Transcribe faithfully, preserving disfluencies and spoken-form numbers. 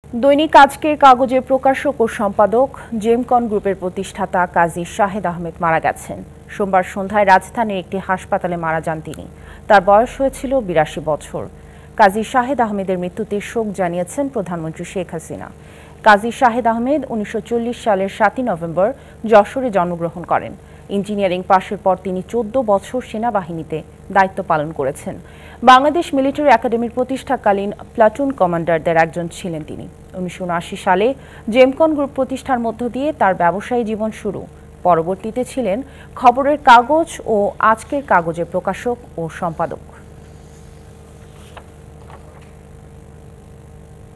দৈনিক আজকের কাগজের প্রকাশক ও সম্পাদক জেমকন গ্রুপের প্রতিষ্ঠাতা কাজী শাহেদ আহমেদ মারা গেছেন। সোমবার সন্ধ্যায় রাজধানীর একটি হাসপাতালে মারা যান তিনি। তার বয়স হয়েছিল বিরাশি বছর। কাজী শাহেদ আহমেদের মৃত্যুতে শোক জানিয়েছেন প্রধানমন্ত্রী শেখ হাসিনা। কাজী শাহেদ আহমেদ উনিশশো চল্লিশ সালের সাতই নভেম্বর যশোরে জন্মগ্রহণ করেন। ইঞ্জিনিয়ারিং পাশের পর তিনি চোদ্দ বছর সেনাবাহিনীতে দায়িত্ব পালন করেছেন। বাংলাদেশ মিলিটারি একাডেমির প্রতিষ্ঠাকালীন প্লাটুন কমান্ডারদের একজন ছিলেন তিনি। উনিশশো উনআশি সালে জেমকন গ্রুপ প্রতিষ্ঠার মধ্য দিয়ে তার ব্যবসায়ী জীবন শুরু। পরবর্তীতে ছিলেন খবরের কাগজ ও আজকের কাগজের প্রকাশক ও সম্পাদক।